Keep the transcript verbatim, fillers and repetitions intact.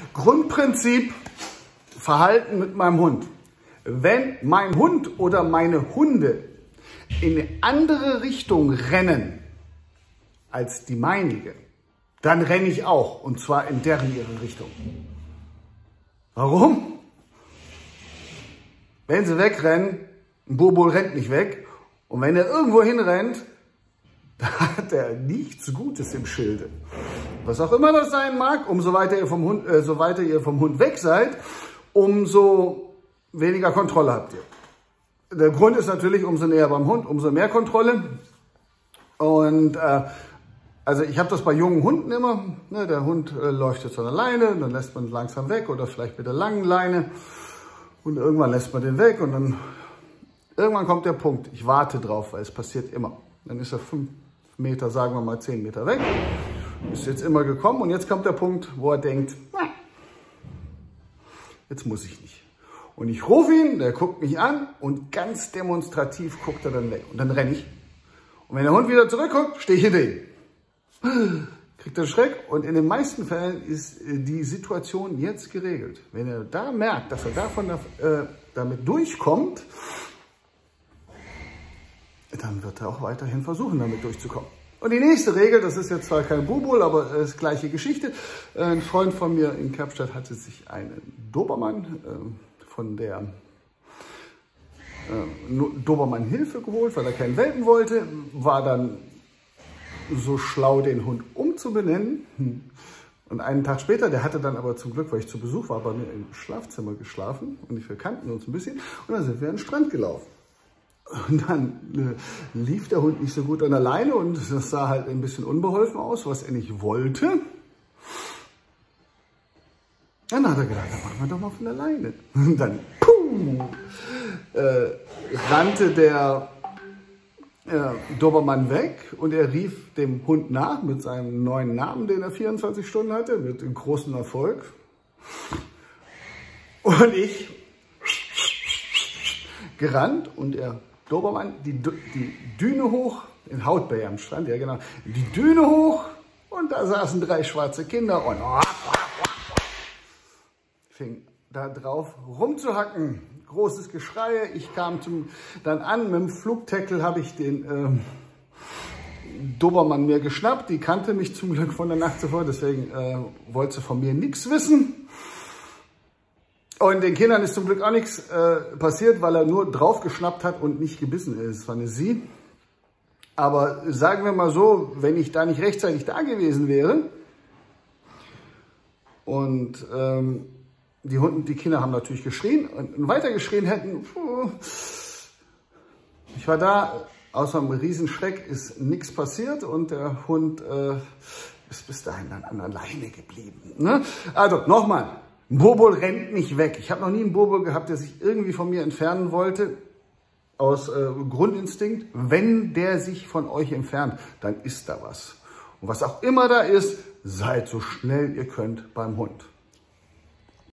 Grundprinzip Verhalten mit meinem Hund. Wenn mein Hund oder meine Hunde in eine andere Richtung rennen als die meinige, dann renne ich auch, und zwar in deren ihre Richtung. Warum? Wenn sie wegrennen, ein Bobo rennt nicht weg, und wenn er irgendwo hinrennt, da hat er nichts Gutes im Schilde. Was auch immer das sein mag, umso weiter ihr vom Hund, äh, so weiter ihr vom Hund weg seid, umso weniger Kontrolle habt ihr. Der Grund ist natürlich, umso näher beim Hund, umso mehr Kontrolle. Und äh, also ich habe das bei jungen Hunden immer. Ne, der Hund äh, läuft jetzt an der Leine, dann lässt man ihn langsam weg oder vielleicht mit der langen Leine. Und irgendwann lässt man den weg und dann irgendwann kommt der Punkt. Ich warte drauf, weil es passiert immer. Dann ist er fünf Meter, sagen wir mal zehn Meter weg. Ist jetzt immer gekommen und jetzt kommt der Punkt, wo er denkt, na, jetzt muss ich nicht. Und ich rufe ihn, der guckt mich an und ganz demonstrativ guckt er dann weg. Und dann renne ich. Und wenn der Hund wieder zurückguckt, stehe ich hinter ihm. Kriegt er Schreck und in den meisten Fällen ist die Situation jetzt geregelt. Wenn er da merkt, dass er davon äh, damit durchkommt, dann wird er auch weiterhin versuchen, damit durchzukommen. Und die nächste Regel, das ist jetzt zwar kein Bubul, aber es ist gleiche Geschichte. Ein Freund von mir in Kapstadt hatte sich einen Dobermann äh, von der äh, Dobermann-Hilfe geholt, weil er keinen Welpen wollte, war dann so schlau, den Hund umzubenennen. Und einen Tag später, der hatte dann aber zum Glück, weil ich zu Besuch war, bei mir im Schlafzimmer geschlafen und wir kannten uns ein bisschen und dann sind wir an den Strand gelaufen. Und dann äh, lief der Hund nicht so gut an der Leine und das sah halt ein bisschen unbeholfen aus, was er nicht wollte. Dann hat er gedacht, dann machen wir doch mal von der Leine. Und dann pum, äh, rannte der äh, Dobermann weg und er rief dem Hund nach mit seinem neuen Namen, den er vierundzwanzig Stunden hatte, mit großem Erfolg. Und ich gerannt und er Dobermann die, die Düne hoch, in Hout-Bay am Strand, ja genau, die Düne hoch und da saßen drei schwarze Kinder und fing da drauf rumzuhacken. Großes Geschrei, ich kam zum, dann an, mit dem Flugtackle habe ich den ähm, Dobermann mir geschnappt, die kannte mich zum Glück von der Nacht zuvor, deswegen äh, wollte sie von mir nichts wissen. Und den Kindern ist zum Glück auch nichts äh, passiert, weil er nur drauf geschnappt hat und nicht gebissen ist. Das war eine Sie. Aber sagen wir mal so, wenn ich da nicht rechtzeitig da gewesen wäre und ähm, die Hunde, die Kinder haben natürlich geschrien und weiter geschrien hätten. Ich war da, außer einem Riesenschreck ist nichts passiert und der Hund äh, ist bis dahin dann an der Leine geblieben. Ne? Also nochmal. Ein Bobo rennt nicht weg. Ich habe noch nie einen Bobo gehabt, der sich irgendwie von mir entfernen wollte, aus äh, Grundinstinkt. Wenn der sich von euch entfernt, dann ist da was. Und was auch immer da ist, seid so schnell ihr könnt beim Hund.